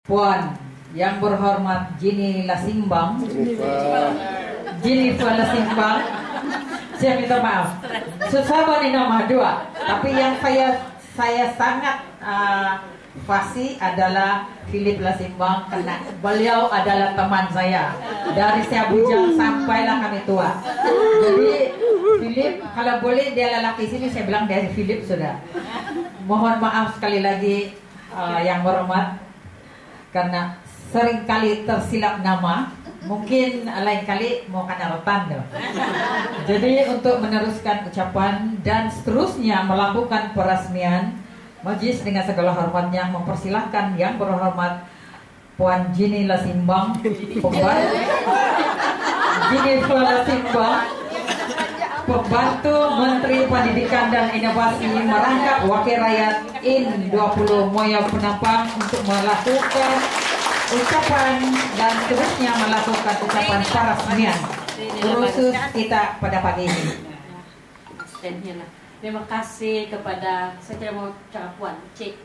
Puan yang berhormat Jenny Lasimbang, Jennifer Lasimbang. Saya minta maaf. Susah nih nama dua. Tapi yang saya sangat fasih adalah Philip Lasimbang, karena beliau adalah teman saya dari saya bujang sampailah kami tua. Jadi Philip, kalau boleh dia lelaki sini, saya bilang dari Philip sudah. Mohon maaf sekali lagi yang berhormat, karena seringkali tersilap nama, mungkin lain kali mau kena rotan tuh. Jadi untuk meneruskan ucapan dan seterusnya melakukan peresmian, Majlis dengan segala hormatnya mempersilahkan yang berhormat Puan Jenny Lasimbang, Jennifer Lasimbang, Pembantu Menteri Pendidikan dan Inovasi merangkap Wakil Rakyat IN20 Moyo Penampang untuk melakukan ucapan dan seterusnya melakukan ucapan peresmian khusus kita pada pagi ini. Terima kasih kepada, saya tidak mau cakap Puan, Cik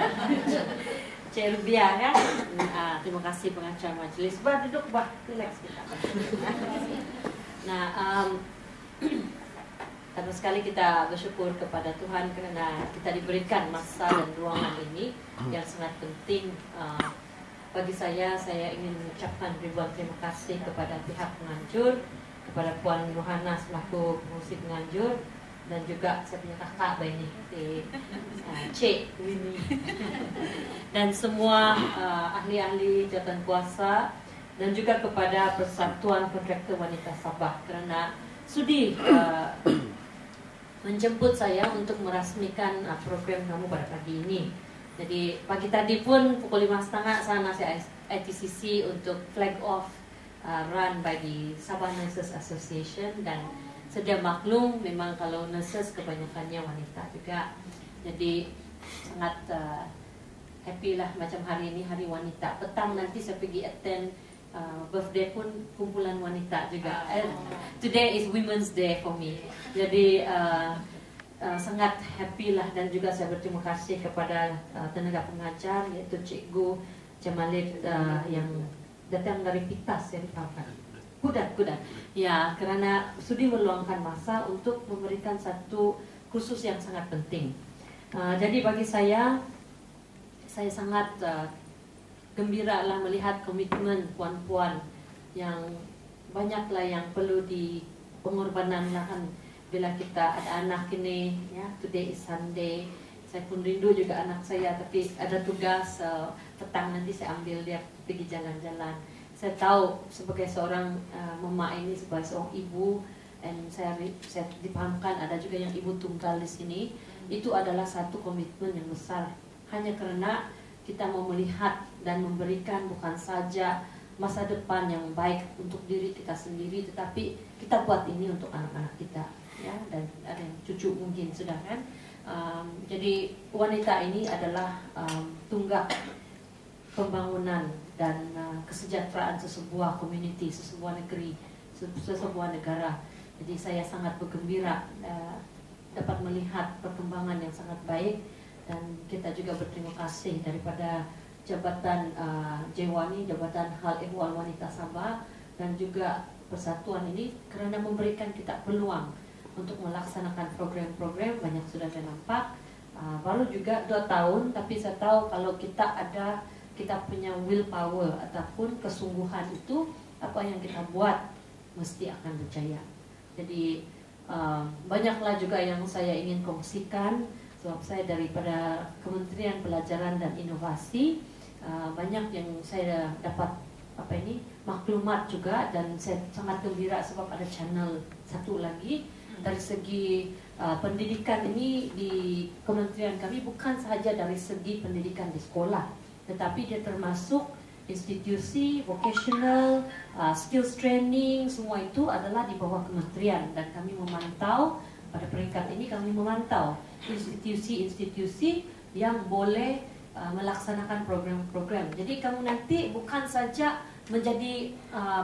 Rubiah ya. Terima kasih pengacara majelis. Duduk, relax kita. Nah, terus sekali kita bersyukur kepada Tuhan karena kita diberikan masa dan ruangan ini yang sangat penting. Bagi saya ingin mengucapkan ribuan terima kasih kepada pihak penganjur, kepada Puan Rohana selaku pengurus penganjur, dan juga saya punya kakak ini, Cik Winnie, dan semua ahli-ahli jabatan kuasa, dan juga kepada Persatuan Kontraktor Wanita Sabah karena sudi menjemput saya untuk merasmikan program kamu pada pagi ini. Jadi pagi tadi pun pukul 5.30 sana saya ITCC untuk flag off run by the Sabah Nurses Association, dan sedia maklum memang kalau nurses kebanyakannya wanita juga. Jadi sangat happy lah, macam hari ini hari wanita. Petang nanti saya pergi attend birthday pun kumpulan wanita juga. Today is Women's Day for me. Jadi sangat happy lah, dan juga saya berterima kasih kepada tenaga pengajar yaitu Cikgu Jamalid yang datang dari Pitas yang ditawarkan. Kudat ya, karena sudi meluangkan masa untuk memberikan satu kursus yang sangat penting. Jadi bagi saya sangat gembira lah melihat komitmen puan-puan yang banyaklah yang perlu di pengorbanan lahan bila kita ada anak ini ya. Today is Sunday, saya pun rindu juga anak saya, tapi ada tugas petang nanti saya ambil dia pergi jalan-jalan. Saya tahu sebagai seorang mama ini, sebagai seorang ibu, dan saya dipahamkan ada juga yang ibu tunggal di sini. Itu adalah satu komitmen yang besar, hanya karena kita mau melihat dan memberikan bukan saja masa depan yang baik untuk diri kita sendiri, tetapi kita buat ini untuk anak-anak kita ya, dan ada yang cucu mungkin sudah kan. Jadi wanita ini adalah tunggak pembangunan dan kesejahteraan sesebuah community, sesebuah negeri, sesebuah negara. Jadi saya sangat bergembira dapat melihat perkembangan yang sangat baik, dan kita juga berterima kasih daripada Jabatan Jewani, Jabatan Hal Ehwal Wanita Sabah, dan juga persatuan ini karena memberikan kita peluang untuk melaksanakan program-program. Banyak sudah saya nampak, baru juga 2 tahun, tapi saya tahu kalau kita punya willpower ataupun kesungguhan itu, apa yang kita buat mesti akan berjaya. Jadi banyaklah juga yang saya ingin kongsikan, sebab saya daripada Kementerian Pelajaran dan Inovasi, banyak yang saya dapat maklumat juga, dan saya sangat gembira sebab ada channel satu lagi dari segi pendidikan ini di kementerian kami, bukan sahaja dari segi pendidikan di sekolah, tetapi dia termasuk institusi vocational, skills training, semua itu adalah di bawah kementerian, dan kami memantau pada peringkat ini, kami memantau institusi-institusi yang boleh melaksanakan program-program. Jadi kamu nanti bukan saja menjadi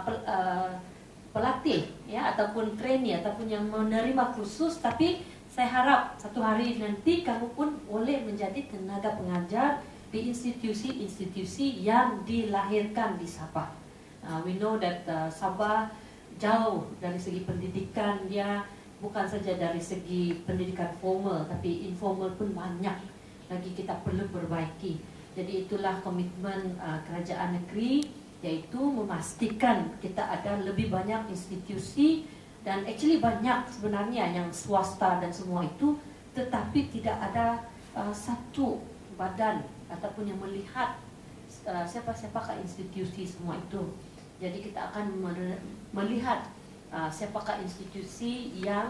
pelatih ya, ataupun trainee, ataupun yang menerima kursus, tapi saya harap satu hari nanti kamu pun boleh menjadi tenaga pengajar di di institusi-institusi yang dilahirkan di Sabah. We know that Sabah jauh dari segi pendidikan, dia bukan saja dari segi pendidikan formal, tapi informal pun banyak lagi kita perlu perbaiki. Jadi itulah komitmen kerajaan negeri, yaitu memastikan kita ada lebih banyak institusi, dan actually banyak sebenarnya yang swasta dan semua itu, tetapi tidak ada satu badan ataupun yang melihat siapa-siapakah institusi semua itu. Jadi kita akan melihat siapakah institusi yang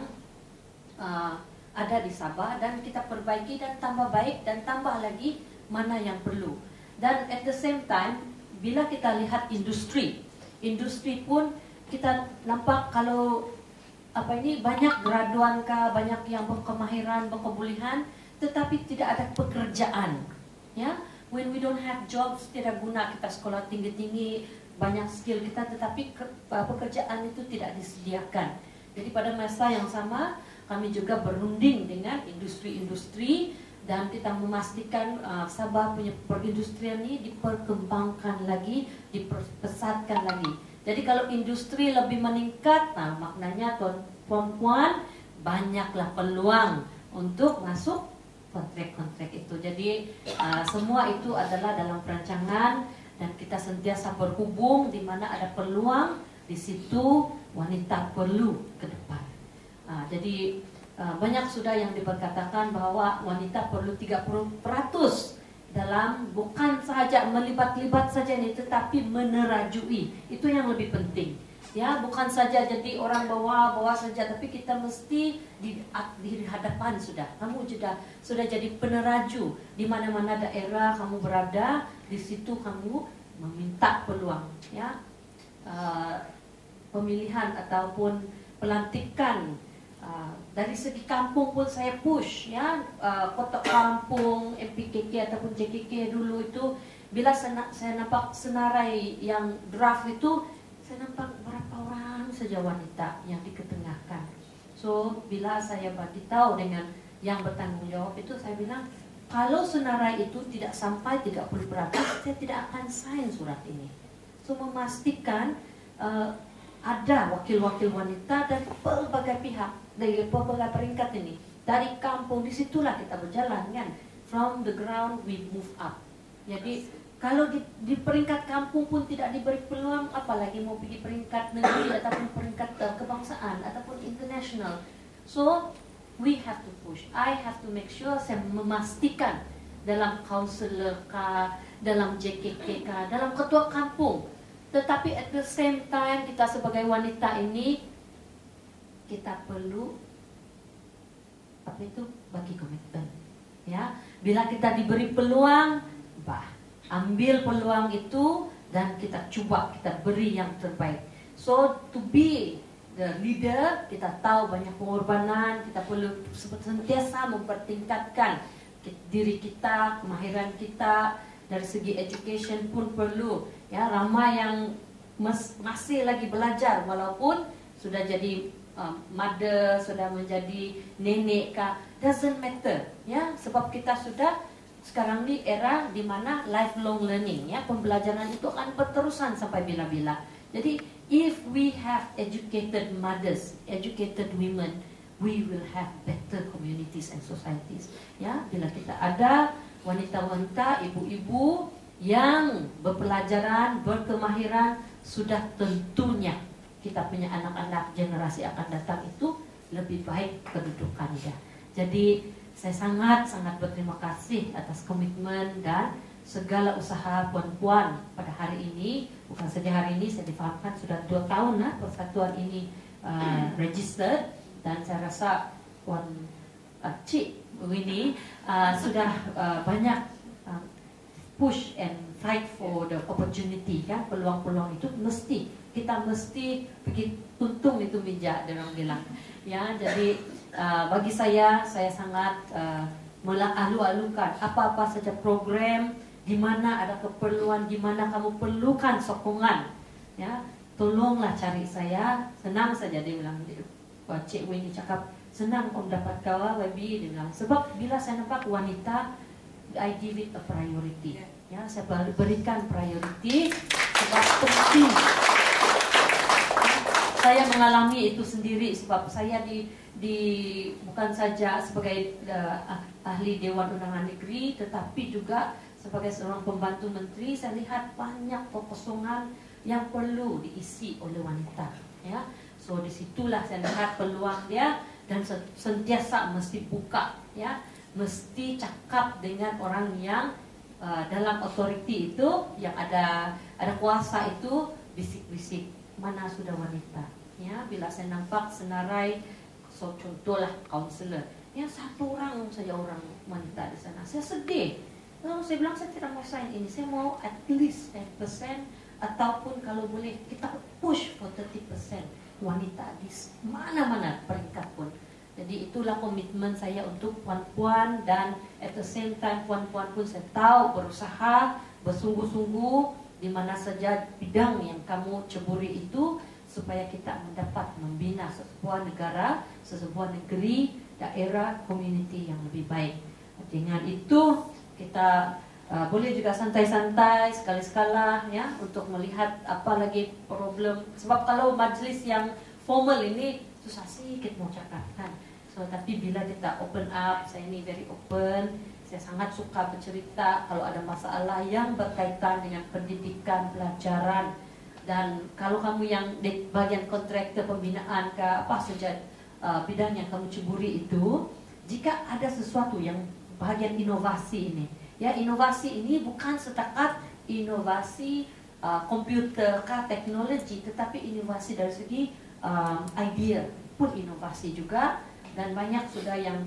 ada di Sabah, dan kita perbaiki dan tambah baik dan tambah lagi mana yang perlu. Dan at the same time, bila kita lihat industri pun kita nampak kalau banyak graduan kah, banyak yang berkemahiran, berkebolehan, tetapi tidak ada pekerjaan. Ya, when we don't have jobs, tidak guna kita sekolah tinggi-tinggi, banyak skill kita, tetapi pekerjaan itu tidak disediakan. Jadi pada masa yang sama, kami juga berunding dengan industri-industri, dan kita memastikan Sabah punya perindustrian ini diperkembangkan lagi, diperpesatkan lagi. Jadi kalau industri lebih meningkat, maknanya tuan-puan banyaklah peluang untuk masuk kontrak-kontrak itu. Jadi semua itu adalah dalam perancangan, dan kita sentiasa berhubung di mana ada peluang, di situ wanita perlu ke depan. Jadi banyak sudah yang diperkatakan bahwa wanita perlu 30% dalam bukan saja melibat-libat saja ini, tetapi menerajui. Itu yang lebih penting. Ya, bukan saja jadi orang bawa saja, tapi kita mesti di hadapan sudah. Kamu sudah jadi peneraju di mana-mana daerah kamu berada, di situ kamu meminta peluang. Ya, pemilihan ataupun pelantikan. Dari segi kampung pun saya push, ya, kotak kampung, MPKK ataupun JKK dulu itu, bila saya nampak senarai yang draft itu, saya nampak berapa orang saja wanita yang diketengahkan. So bila saya bagi tahu dengan yang bertanggung jawab itu, saya bilang kalau senarai itu tidak sampai 30%, saya tidak akan sign surat ini. So memastikan ada wakil-wakil wanita dari berbagai pihak, dari berbagai peringkat ini, dari kampung, disitulah kita berjalan kan, from the ground we move up. Jadi kalau di peringkat kampung pun tidak diberi peluang, apalagi mau pergi peringkat negeri ataupun peringkat kebangsaan ataupun international. So we have to push. I have to make sure saya memastikan dalam councilor kah, dalam JKK kah, dalam ketua kampung. Tetapi at the same time, kita sebagai wanita ini, kita perlu bagi komitmen. Ya, bila kita diberi peluang, ambil peluang itu dan kita coba, kita beri yang terbaik. So to be the leader, kita tahu banyak pengorbanan, kita perlu senantiasa mempertingkatkan diri kita, kemahiran kita, dari segi education pun perlu. Ya, ramai yang masih lagi belajar walaupun sudah jadi mother, sudah menjadi nenek kah, doesn't matter. Ya, sebab kita sudah sekarang di era di mana lifelong learning, ya, pembelajaran itu akan berterusan sampai bila-bila. Jadi if we have educated mothers, educated women, we will have better communities and societies. Ya, bila kita ada wanita-wanita, ibu-ibu yang berpelajaran, berkemahiran, sudah tentunya kita punya anak-anak generasi akan datang itu lebih baik kedudukannya. Jadi saya sangat-sangat berterima kasih atas komitmen dan segala usaha puan-puan pada hari ini. Bukan saja hari ini, saya difahamkan sudah 2 tahun persatuan ini registered, dan saya rasa Puan Cik Winnie sudah banyak push and fight for the opportunity, kan, peluang-peluang itu kita mesti pergi tuntung itu meja, dia orang bilang. Ya, jadi bagi saya sangat alu-alukan apa-apa saja program di mana ada keperluan, di mana kamu perlukan sokongan, ya, tolonglah cari saya. Senang saja, dia bilang. Cik Winnie cakap senang om dapat kau, baby, dia bilang. Sebab bila saya nampak wanita I give it a priority. Ya, saya berikan priority sebab penting. Saya mengalami itu sendiri sebab saya bukan saja sebagai ahli Dewan Undangan Negeri, tetapi juga sebagai seorang pembantu menteri. Saya lihat banyak kekosongan yang perlu diisi oleh wanita. Ya, so disitulah saya lihat peluang dia dan sentiasa mesti buka. Ya, mesti cakap dengan orang yang dalam otoriti itu, yang ada kuasa itu, bisik-bisik mana sudah wanita. Ya, bila saya nampak senarai, so contohlah kaunselor, ya satu orang saja orang wanita di sana, saya sedih. Lalu saya bilang saya tidak mau sign ini, saya mau at least 10%, ataupun kalau boleh kita push for 30% wanita di mana-mana peringkat pun. Jadi itulah komitmen saya untuk puan-puan, dan at the same time puan-puan pun saya tahu berusaha bersungguh-sungguh di mana saja bidang yang kamu ceburi itu, supaya kita mendapat membina sebuah negara, sebuah negeri, daerah, community yang lebih baik. Dengan itu kita boleh juga santai-santai sekali-sekala ya untuk melihat apa lagi problem. Sebab kalau majlis yang formal ini susah sikit mau cakap kan. So, tapi bila kita open up, saya ini very open, saya sangat suka bercerita kalau ada masalah yang berkaitan dengan pendidikan, pelajaran. Dan kalau kamu yang di bagian kontraktor pembinaan ke apa saja bidang yang kamu ceburi itu, jika ada sesuatu yang bagian inovasi ini, ya inovasi ini bukan setakat inovasi komputer ke teknologi, tetapi inovasi dari segi idea pun inovasi juga. Dan banyak sudah yang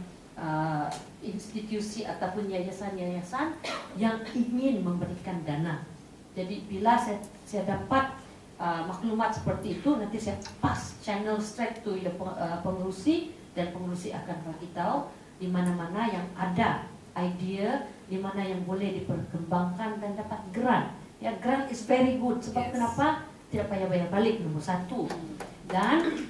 institusi ataupun yayasan-yayasan yang ingin memberikan dana. Jadi bila saya dapat maklumat seperti itu, nanti saya pas channel straight to pengurusi, dan pengurusi akan bagi tahu di mana-mana yang ada idea, di mana yang boleh diperkembangkan dan dapat grant. Ya, grant is very good. Sebab kenapa? Tidak payah bayar balik, nomor satu. Dan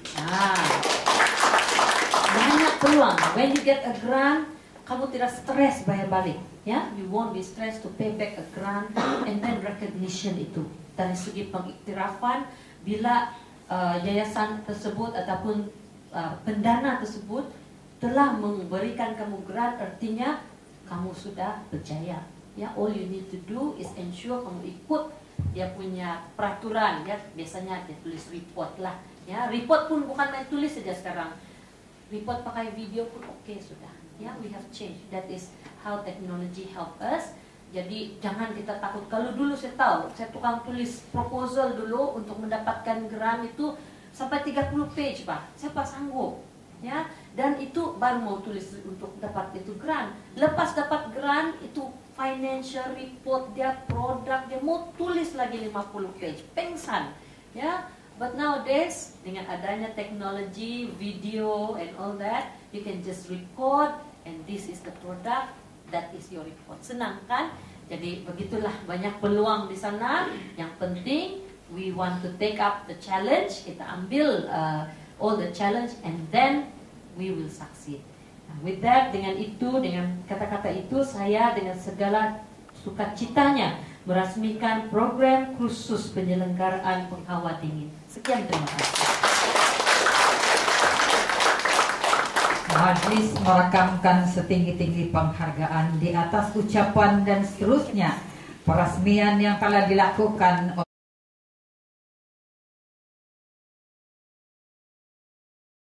banyak peluang. When you get a grant, kamu tidak stres bayar balik. Ya, you won't be stressed to pay back a grant, and then recognition itu. Dari segi pengiktirafan, bila yayasan tersebut ataupun pendana tersebut telah memberikan kamu grant, artinya kamu sudah berjaya. Ya, all you need to do is ensure kamu ikut dia punya peraturan. Ya, biasanya dia tulis report lah. Ya, report pun bukan main tulis saja sekarang. Report pakai video pun oke sudah. Ya, we have changed. That is how technology help us. Jadi jangan kita takut. Kalau dulu saya tahu, saya tukang tulis proposal dulu untuk mendapatkan grant itu sampai 30 page, Pak. Saya pas sanggup. Ya, dan itu baru mau tulis untuk dapat itu grant. Lepas dapat grant itu financial report dia, produk dia, mau tulis lagi 50 page. Pengsan. Ya. But nowadays, dengan adanya teknologi, video and all that, you can just record, and this is the product, that is your report. Senang kan? Jadi begitulah, banyak peluang di sana. Yang penting, we want to take up the challenge. Kita ambil all the challenge, and then we will succeed. Nah, with that, dengan itu, dengan kata-kata itu, saya dengan segala sukacitanya merasmikan program khusus penyelenggaraan penghawa dingin. Sekian, terima kasih. Majlis merakamkan setinggi-tinggi penghargaan di atas ucapan dan seterusnya peresmian yang telah dilakukan